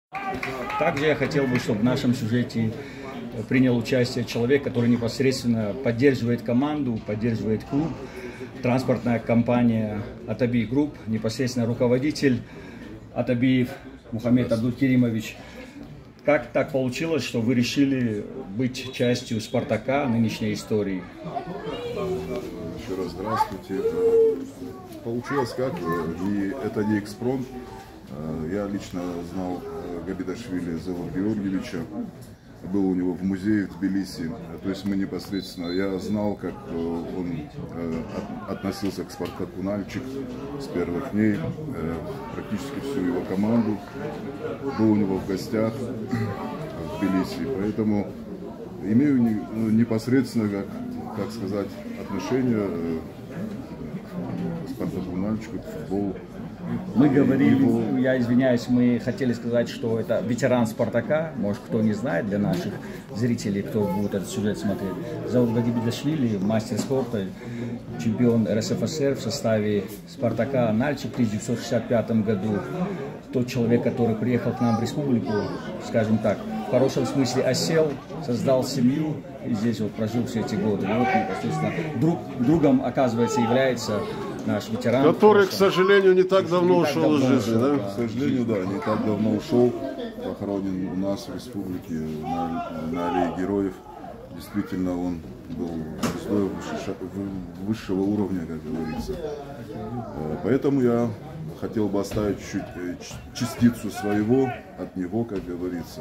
Также я хотел бы, чтобы в нашем сюжете принял участие человек, который непосредственно поддерживает команду, поддерживает клуб, транспортная компания Атаби Групп, непосредственно руководитель Атабиев Мухаммед Абдулкеримович. Как так получилось, что вы решили быть частью «Спартака» нынешней истории? Еще раз здравствуйте. Получилось как, и это не экспромт. Я лично знал Габидашвили Зелу Георгиевича, был у него в музее в Тбилиси. То есть мы непосредственно, я знал, как он относился к «Спартаку» Нальчик с первых дней, практически всю его команду. Был у него в гостях в Тбилиси, поэтому имею непосредственно, как сказать, отношение к «Спартаку» Нальчику, к футболу. Мы говорили, я извиняюсь, мы хотели сказать, что это ветеран «Спартака», может, кто не знает, для наших зрителей, кто будет этот сюжет смотреть. Зовут Габидашвили, мастер спорта, чемпион РСФСР в составе «Спартака» Нальчик в 1965 году. Тот человек, который приехал к нам в республику, скажем так, в хорошем смысле осел, создал семью и здесь вот прожил все эти годы. И вот, естественно, другом, оказывается, является наш ветеран. Который, к сожалению, не так давно ушел из жизни, да? К сожалению, да, не так давно ушел. Похоронен у нас в республике на аллее Героев. Действительно, он был звездой высшего уровня, как говорится. Поэтому я хотел бы оставить чуть частицу своего от него, как говорится.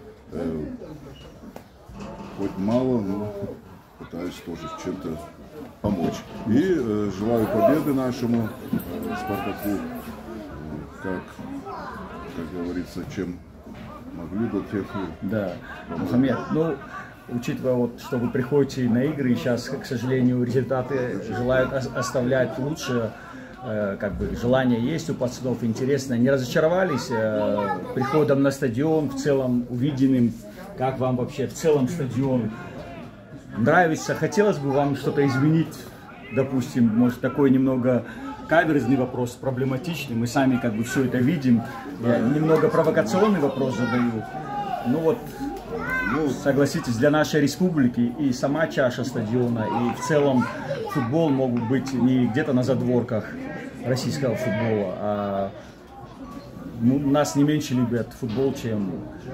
Хоть мало, но пытаюсь тоже чем-то помочь. И желаю победы нашему «Спартаку», как говорится, чем могли бы, тех и... Да, Мухаммед, ну, учитывая, вот, что вы приходите на игры, и сейчас, к сожалению, результаты желают оставлять лучше, как бы желание есть у пацанов, интересно. Не разочаровались приходом на стадион, в целом увиденным, как вам вообще в целом стадион нравится? Хотелось бы вам что-то изменить, допустим, может, такой немного каверзный вопрос, проблематичный, мы сами как бы все это видим. Я немного провокационный вопрос задаю. Ну вот, согласитесь, для нашей республики и сама чаша стадиона, и в целом футбол могут быть не где-то на задворках российского футбола, а нас не меньше любят футбол, чем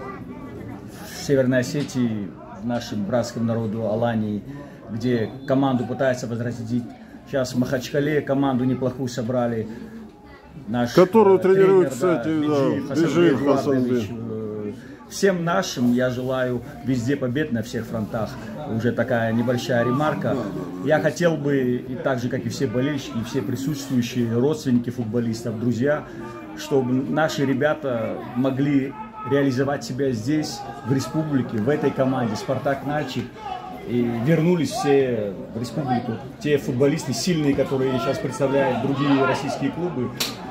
в Северной Осетии, нашим братским народу Алании, где команду пытаются возродить. Сейчас в Махачкале команду неплохую собрали. Наш которую тренирует, кстати, Биджиев Хасанбек. Всем нашим я желаю везде побед на всех фронтах. Уже такая небольшая ремарка. Я хотел бы, и так же, как и все болельщики, и все присутствующие родственники футболистов, друзья, чтобы наши ребята могли реализовать себя здесь, в республике, в этой команде «Спартак» Нальчик. И вернулись все в республику. Те футболисты сильные, которые сейчас представляют другие российские клубы,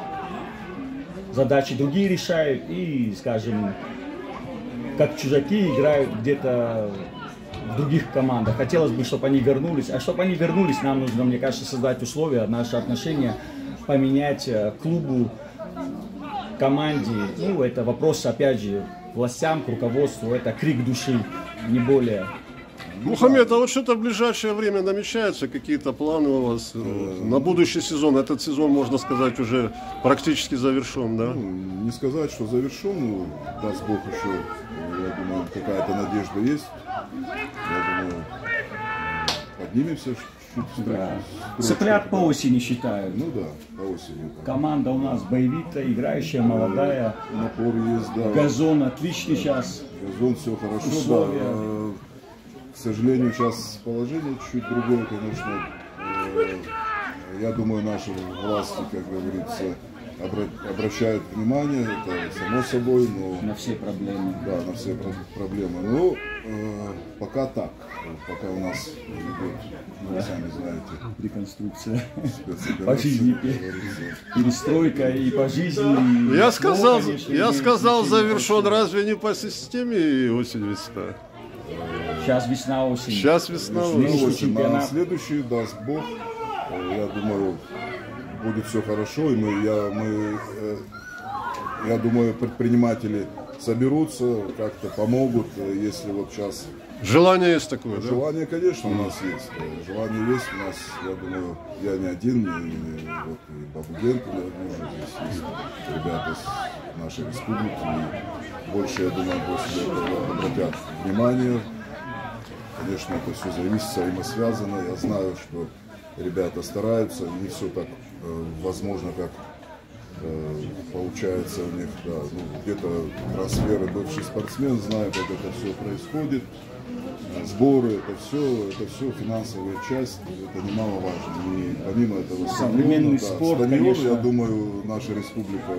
задачи другие решают и, скажем, как чужаки играют где-то в других командах. Хотелось бы, чтобы они вернулись. А чтобы они вернулись, нам нужно, мне кажется, создать условия, наши отношения поменять клубу, команде. Ну, это вопрос, опять же, властям, к руководству. Это крик души, не более. Мухаммед, а вот что-то в ближайшее время намечаются? Какие-то планы у вас на будущий сезон? Этот сезон, можно сказать, уже практически завершен, да? Не сказать, что завершен, но даст Бог еще, я думаю, какая-то надежда есть. Я думаю, поднимемся чуть-чуть. Да. Цыплят по осени считают. Ну да, по осени. Команда у нас боевитая, играющая, молодая. Напор есть, да. Газон отличный сейчас. Газон, все хорошо, условия. Да. К сожалению, сейчас положение чуть другое, конечно. Я думаю, наши власти, как говорится, обращают внимание, это само собой, но... На все проблемы. Да, на все проблемы. Но пока так. Пока у нас идет, вы сами знаете, реконструкция по жизни, перестройка и по жизни. Я сказал, завершен, разве не по системе осень-весна? Сейчас весна-осень. Сейчас весна-осень. А следующий, даст Бог, я думаю, будет все хорошо. И я думаю, предприниматели соберутся, как-то помогут, если вот сейчас... Желание есть такое, да? Желание, конечно, у нас есть. Желание есть у нас, я думаю, я не один, и Бабуген, здесь есть ребята с нашей республики. И больше, я думаю, после этого обратят внимание. Конечно, это все зависит, взаимосвязано. Я знаю, что ребята стараются, не все так возможно, как получается у них. Да, ну, где-то трансферы, бывший спортсмен, знаю, как это все происходит. Сборы, это все финансовая часть, это немаловажно. И помимо этого современный спорт, стадион, конечно. я думаю, наша республика,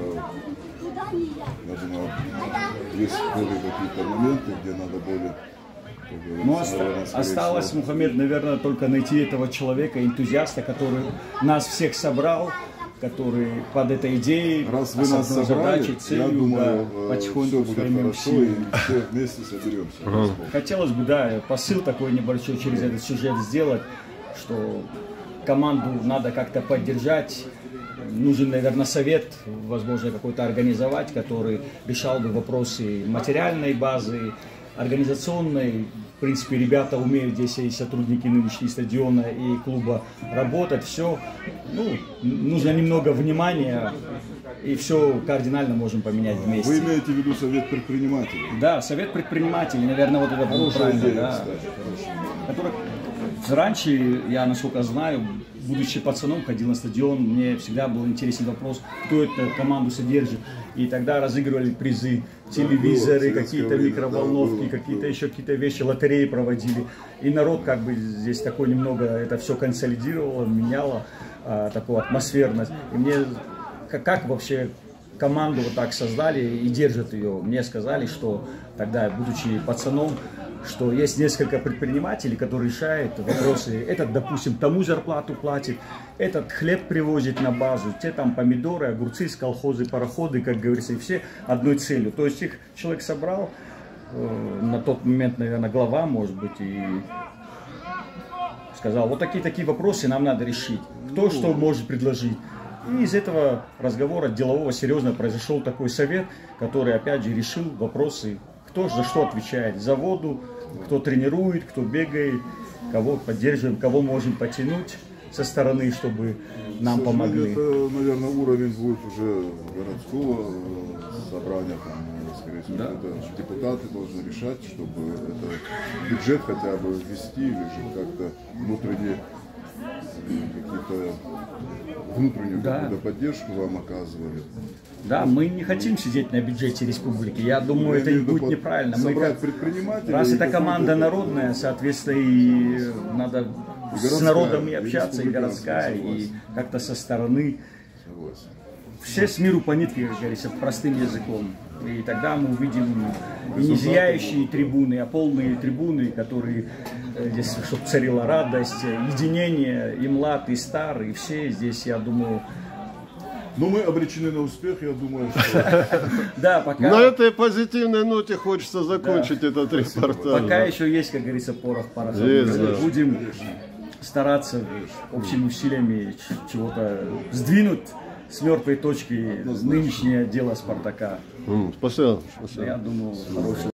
я думаю, есть более какие-то моменты, где надо более... Ну, осталось, Мухаммед, наверное, только найти этого человека, энтузиаста, который нас всех собрал, который под этой идеей, раз вы нас собрали, задачей, целью, я думаю, да, потихоньку все будет хорошо, и все вместе соберемся. Хотелось бы, да, посыл такой небольшой через этот сюжет сделать, что команду надо как-то поддержать. Нужен, наверное, совет, возможно, какой-то организовать, который решал бы вопросы материальной базы, организационной. В принципе, ребята умеют здесь, и сотрудники нынешнего стадиона и клуба, работать. Все, ну, нужно немного внимания, и все кардинально можем поменять вместе. Вы имеете в виду совет предпринимателей? Да, совет предпринимателей, наверное, вот это было правильно. Да. Который раньше, я насколько знаю, будучи пацаном, ходил на стадион, мне всегда был интересен вопрос, кто эту команду содержит. И тогда разыгрывали призы, телевизоры, какие-то микроволновки, какие-то еще какие-то вещи, лотереи проводили. И народ как бы здесь такой немного это все консолидировало, меняло такую атмосферность. И мне, как вообще команду вот так создали и держат ее, мне сказали, что тогда, будучи пацаном, что есть несколько предпринимателей, которые решают вопросы. Этот, допустим, тому зарплату платит, этот хлеб привозит на базу, те там помидоры, огурцы, колхозы, пароходы, как говорится, и все одной целью. То есть их человек собрал, на тот момент, наверное, глава, может быть, и сказал, вот такие вопросы нам надо решить. Кто что может предложить. И из этого разговора делового, серьезно произошел такой совет, который, опять же, решил вопросы. Кто за что отвечает? За воду, кто тренирует, кто бегает, кого поддерживаем, кого можем потянуть со стороны, чтобы нам помогли. Это, наверное, уровень будет уже городского собрания, там, скорее всего, да. Это депутаты должны решать, чтобы это бюджет хотя бы ввести или же как-то внутреннюю какую-то поддержку вам оказывали. Да, мы не хотим сидеть на бюджете республики. Я думаю, это будет неправильно. Раз это команда народная, соответственно, и надо с народом и общаться, и городская, и как-то со стороны. Все с миру по нитке, как говорится, простым языком. И тогда мы увидим не зияющие трибуны, а полные трибуны, которые здесь, чтобы царила радость, единение, и млад, и стар, и все здесь, я думаю. Ну, мы обречены на успех, я думаю, что... Да, пока... На этой позитивной ноте хочется закончить этот репортаж. Пока еще есть, как говорится, порох пара. Будем стараться общими усилиями чего-то сдвинуть с мертвой точки нынешнее дело Спартака. Спасибо. Я думаю, хорошее.